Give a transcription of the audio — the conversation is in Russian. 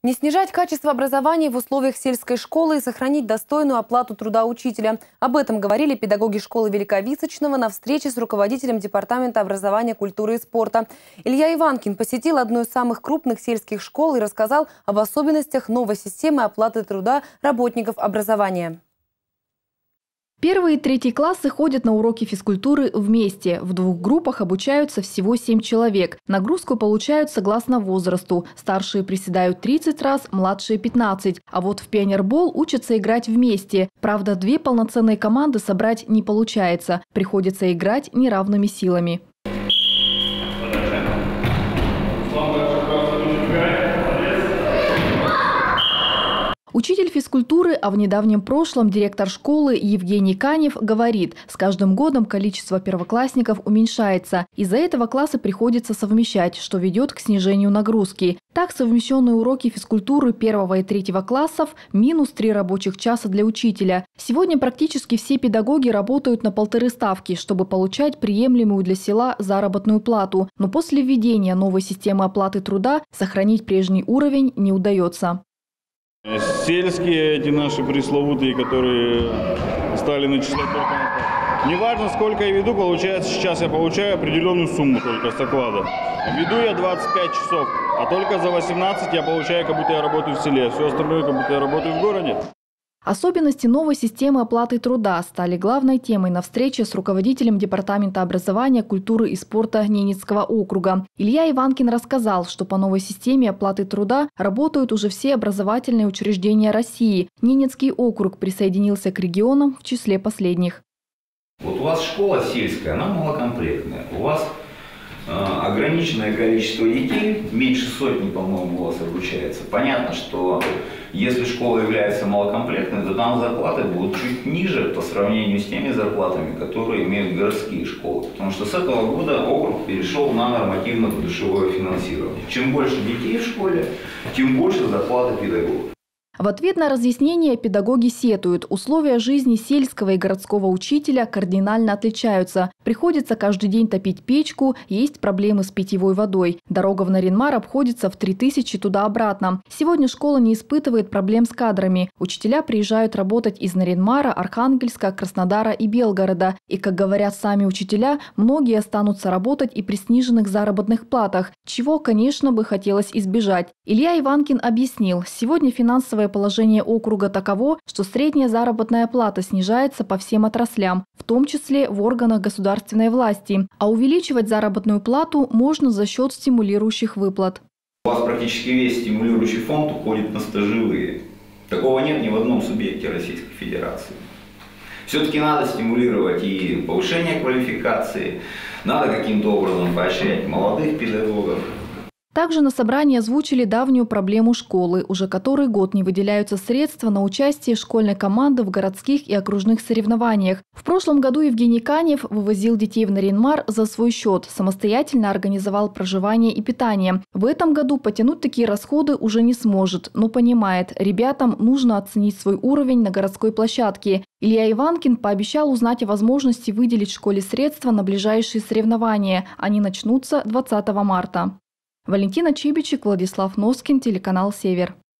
Не снижать качество образования в условиях сельской школы и сохранить достойную оплату труда учителя. Об этом говорили педагоги школы Великовисочного на встрече с руководителем Департамента образования, культуры и спорта. Илья Иванкин посетил одну из самых крупных сельских школ и рассказал об особенностях новой системы оплаты труда работников образования. Первые и третьи классы ходят на уроки физкультуры вместе. В двух группах обучаются всего 7 человек. Нагрузку получают согласно возрасту. Старшие приседают 30 раз, младшие – 15. А вот в пионербол учатся играть вместе. Правда, 2 полноценные команды собрать не получается. Приходится играть неравными силами. Учитель физкультуры, а в недавнем прошлом директор школы Евгений Канев говорит, с каждым годом количество первоклассников уменьшается. Из-за этого классы приходится совмещать, что ведет к снижению нагрузки. Так, совмещенные уроки физкультуры 1 и 3 классов – минус 3 рабочих часа для учителя. Сегодня практически все педагоги работают на 1,5 ставки, чтобы получать приемлемую для села заработную плату. Но после введения новой системы оплаты труда сохранить прежний уровень не удается. Сельские эти наши пресловутые, которые стали начислять только... Неважно, сколько я веду, получается, сейчас я получаю определенную сумму только с оклада. Веду я 25 часов, а только за 18 я получаю, как будто я работаю в селе. Все остальное, как будто я работаю в городе. Особенности новой системы оплаты труда стали главной темой на встрече с руководителем Департамента образования, культуры и спорта Ненецкого округа. Илья Иванкин рассказал, что по новой системе оплаты труда работают уже все образовательные учреждения России. Ненецкий округ присоединился к регионам в числе последних. Вот у вас школа сельская, она малокомплектная. У вас ограниченное количество детей, меньше сотни, по-моему, у вас обучается. Понятно, что если школа является малокомплектной, то там зарплаты будут чуть ниже по сравнению с теми зарплатами, которые имеют городские школы. Потому что с этого года округ перешел на нормативно-подушевое финансирование. Чем больше детей в школе, тем больше зарплаты педагогов. В ответ на разъяснение педагоги сетуют. Условия жизни сельского и городского учителя кардинально отличаются. Приходится каждый день топить печку, есть проблемы с питьевой водой. Дорога в Нарьян-Мар обходится в 3000 туда-обратно. Сегодня школа не испытывает проблем с кадрами. Учителя приезжают работать из Нарьян-Мара, Архангельска, Краснодара и Белгорода. И, как говорят сами учителя, многие останутся работать и при сниженных заработных платах, чего, конечно, бы хотелось избежать. Илья Иванкин объяснил, сегодня финансовое положение округа таково, что средняя заработная плата снижается по всем отраслям, в том числе в органах государственной власти. А увеличивать заработную плату можно за счет стимулирующих выплат. У вас практически весь стимулирующий фонд уходит на стажевые. Такого нет ни в одном субъекте Российской Федерации. Все-таки надо стимулировать и повышение квалификации, надо каким-то образом поощрять молодых педагогов. Также на собрании озвучили давнюю проблему школы. Уже который год не выделяются средства на участие школьной команды в городских и окружных соревнованиях. В прошлом году Евгений Канев вывозил детей в Нарьян-Мар за свой счет, самостоятельно организовал проживание и питание. В этом году потянуть такие расходы уже не сможет, но понимает, ребятам нужно оценить свой уровень на городской площадке. Илья Иванкин пообещал узнать о возможности выделить школе средства на ближайшие соревнования. Они начнутся 20 марта. Валентина Чибичек, Владислав Носкин, телеканал «Север».